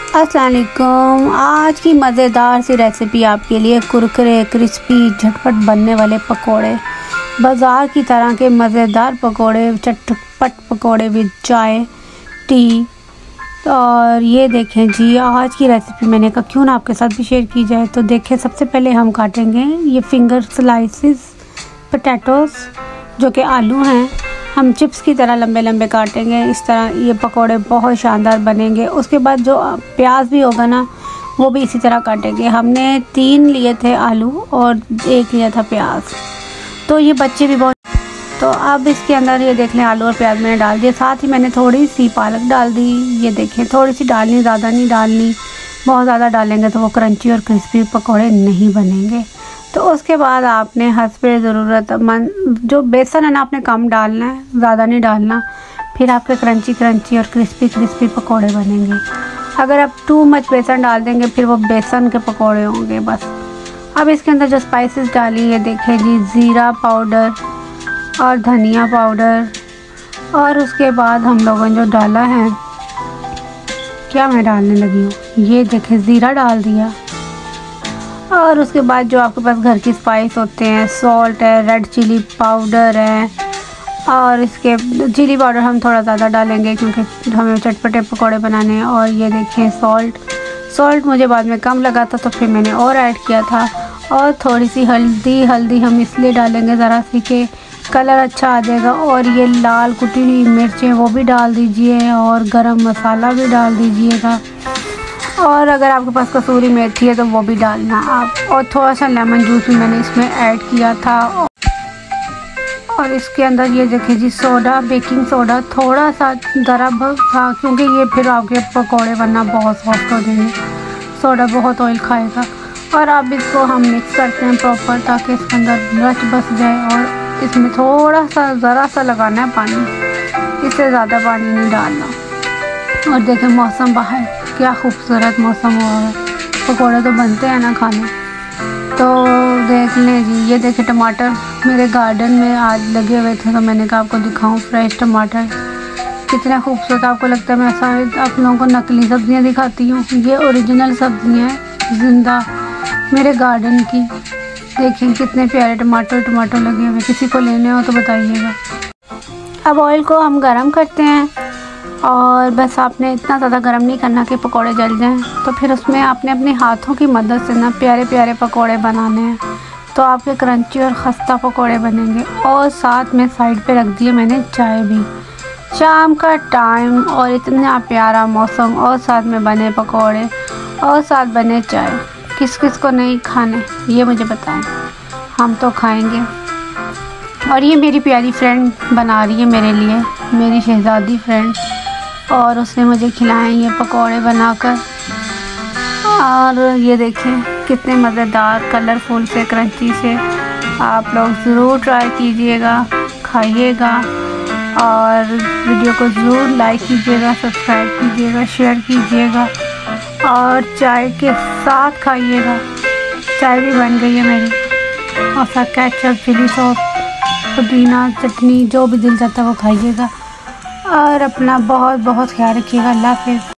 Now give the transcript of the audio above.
अस्सलाम वालेकुम। आज की मज़ेदार सी रेसिपी आपके लिए कुरकुरे क्रिस्पी झटपट बनने वाले पकोड़े। बाज़ार की तरह के मज़ेदार पकोड़े, चटपट पकोड़े विद चाय टी। और ये देखें जी, आज की रेसिपी मैंने कहा क्यों ना आपके साथ भी शेयर की जाए। तो देखें, सबसे पहले हम काटेंगे ये फिंगर स्लाइसिस पोटैटोज़, जो कि आलू हैं। हम चिप्स की तरह लंबे लंबे काटेंगे। इस तरह ये पकोड़े बहुत शानदार बनेंगे। उसके बाद जो प्याज भी होगा ना, वो भी इसी तरह काटेंगे। हमने 3 लिए थे आलू और 1 लिया था प्याज, तो ये बच्चे भी बहुत। तो अब इसके अंदर ये देख लें, आलू और प्याज मैंने डाल दिए। साथ ही मैंने थोड़ी सी पालक डाल दी। ये देखें, थोड़ी सी डालनी, ज़्यादा नहीं डालनी। बहुत ज़्यादा डालेंगे तो वो क्रंची और क्रिस्पी पकोड़े नहीं बनेंगे। तो उसके बाद आपने हस्बे ज़रूरतमंद जो बेसन है ना, आपने कम डालना है, ज़्यादा नहीं डालना। फिर आपके क्रंची क्रंची और क्रिस्पी पकोड़े बनेंगे। अगर आप टू मच बेसन डाल देंगे फिर वो बेसन के पकोड़े होंगे बस। अब इसके अंदर जो स्पाइसेस डाली, ये देखें जी, ज़ीरा पाउडर और धनिया पाउडर। और उसके बाद हम लोगों ने जो डाला है, क्या मैं डालने लगी हूँ, ये देखें, ज़ीरा डाल दिया। और उसके बाद जो आपके पास घर की स्पाइस होते हैं, सॉल्ट है, रेड चिली पाउडर है। और इसके चिली पाउडर हम थोड़ा ज़्यादा डालेंगे क्योंकि हमें चटपटे पकोड़े बनाने हैं। और ये देखिए सॉल्ट मुझे बाद में कम लगा था तो फिर मैंने और ऐड किया था। और थोड़ी सी हल्दी हम इसलिए डालेंगे ज़रा सी कि कलर अच्छा आ जाएगा। और ये लाल कुटी हुई मिर्चें वो भी डाल दीजिए और गरम मसाला भी डाल दीजिएगा। और अगर आपके पास कसूरी मेथी है तो वो भी डालना आप। और थोड़ा सा लेमन जूस भी मैंने इसमें ऐड किया था। और इसके अंदर ये देखिए जी, सोडा, बेकिंग सोडा थोड़ा सा ज़रा था क्योंकि ये फिर आपके पकोड़े बनना बहुत सॉफ्ट हो जाएंगे। सोडा बहुत ऑयल खाएगा। और अब इसको हम मिक्स करते हैं प्रॉपर, ताकि इसके अंदर रच बस जाए। और इसमें थोड़ा सा ज़रा सा लगाना है पानी, इससे ज़्यादा पानी नहीं डालना। और देखें मौसम बाहर क्या खूबसूरत मौसम हुआ है, पकोड़े तो बनते हैं ना खाने। तो देख लें जी, ये देखें टमाटर मेरे गार्डन में आज लगे हुए थे तो मैंने कहा आपको दिखाऊं फ्रेश टमाटर कितने खूबसूरत। आपको लगता है मैं ऐसा आप लोगों को नकली सब्जियां दिखाती हूँ, ये ओरिजिनल सब्जियां हैं जिंदा मेरे गार्डन की। देखें कितने प्यारे टमाटर लगे हुए। किसी को लेने हो तो बताइएगा। अब ऑयल को हम गरम करते हैं और बस आपने इतना ज़्यादा गरम नहीं करना कि पकोड़े जल जाएं। तो फिर उसमें आपने अपने हाथों की मदद से ना प्यारे प्यारे पकोड़े बनाने हैं, तो आपके क्रंची और खस्ता पकोड़े बनेंगे। और साथ में साइड पे रख दिए मैंने चाय भी। शाम का टाइम और इतना प्यारा मौसम और साथ में बने पकोड़े और साथ बने चाय। किस किस को नहीं खाने ये मुझे बताएं, हम तो खाएँगे। और ये मेरी प्यारी फ्रेंड बना रही है मेरे लिए, मेरी शहज़ादी फ्रेंड, और उसने मुझे खिलाए ये पकोड़े बनाकर। और ये देखें कितने मज़ेदार, कलरफुल से, क्रंची से। आप लोग ज़रूर ट्राई कीजिएगा, खाइएगा। और वीडियो को ज़रूर लाइक कीजिएगा, सब्सक्राइब कीजिएगा, शेयर कीजिएगा और चाय के साथ खाइएगा। चाय भी बन गई है मेरी। और साथ केचप, चिली सॉस, पुदीना चटनी, जो भी दिल चाहता है वो खाइएगा। और अपना बहुत बहुत ख्याल रखिएगा। अल्लाह हाफ़िज़।